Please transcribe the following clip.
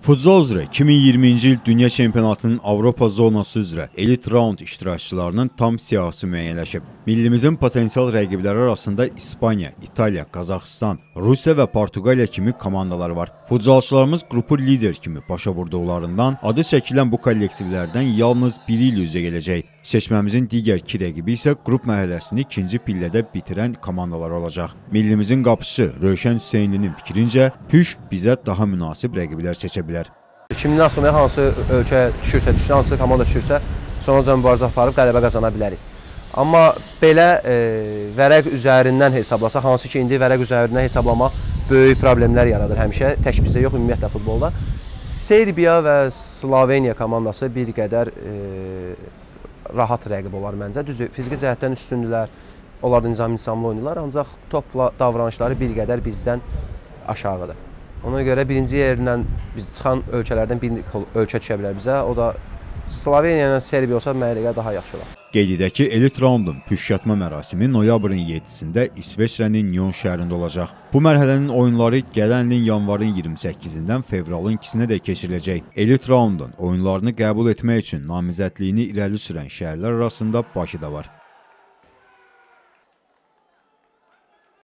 Futsal üzrə 2020-ci il Dünya Çempionatının Avropa zonası üzrə elit raund iştirakçılarının tam siyahısı müəyyənləşib. Millimizin potensial rəqibləri arasında İspaniya, İtaliya, Qazaxıstan, Rusiya və Portuqaliya kimi komandalar var. Futsalçılarımız qrupu lider kimi başa vurduqlarından adı çəkilən bu kollektivlərdən yalnız biri ilə üzə gələcək. Seçməmizin digər iki rəqibi isə qrup mərhələsini ikinci pillədə bitirən komandalar olacaq. Millimizin qapıçısı Rövşən Hüseynlinin fikrincə, PÜŞ bizə daha münasib rəqiblər seçə bilər. Kimdən sonra hansı ölkə düşürsə, hansı komanda düşürsə, sonuca mübarizə aparıb qələbə qazana bilərik. Amma belə vərəq üzərindən hesablasaq, hansı ki indi vərəq üzərindən hesablamaq böyük problemlər yaradır həmişə, tək bizdə yox, ümumiyyətlə futbolda. Serbiya və Sloveniya komandası bir qədər rahat rəqib olar məncə. Düzdür, fiziki cəhətdən üstündülər, onlar da nizamlı oynayırlar, ancaq topla davranışları bir qədər bizdən aşağıdır. Ona görə birinci yerdən biz çıxan ölkələrdən bir ölkə düşə bilər bizə, o da Sloveniya ilə Serbiya olsa mənə elə daha yaxşı olar. Qeyd edək ki, elit raundun püşkatma mərasimi noyabrın 7-sində İsveçrənin Nyon şəhərində olacaq. Bu mərhələnin oyunları gələn ilin yanvarın 28-dən fevralın 2-sinə də keçiriləcək. Elit raundun oyunlarını qəbul etmək üçün namizədliyini irəli sürən şəhərlər arasında Bakı da var.